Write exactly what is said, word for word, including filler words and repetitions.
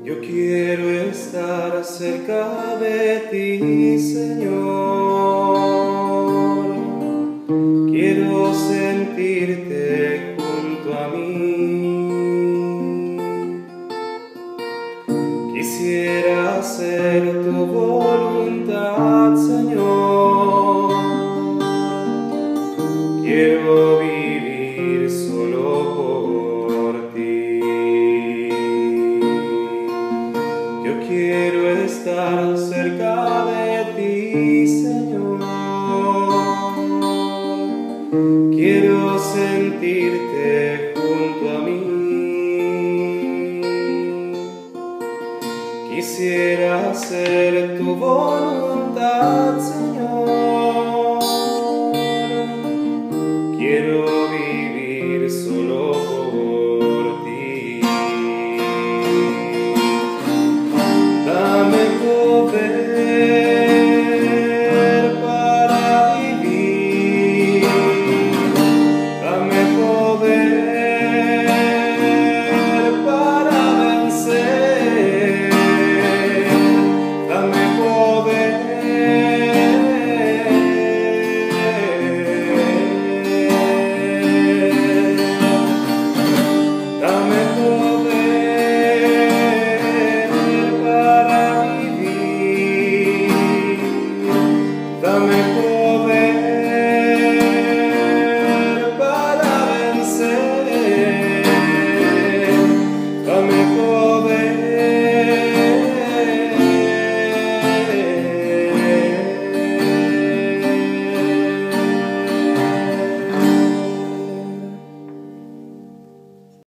Yo quiero estar cerca de ti, Señor. Quiero sentirte junto a mí. Quisiera hacer tu voluntad, Señor. Quiero vivir solo por ti. Yo quiero estar cerca de ti, Señor. Quiero sentirte junto a mí. Quisiera hacer tu voluntad, Señor.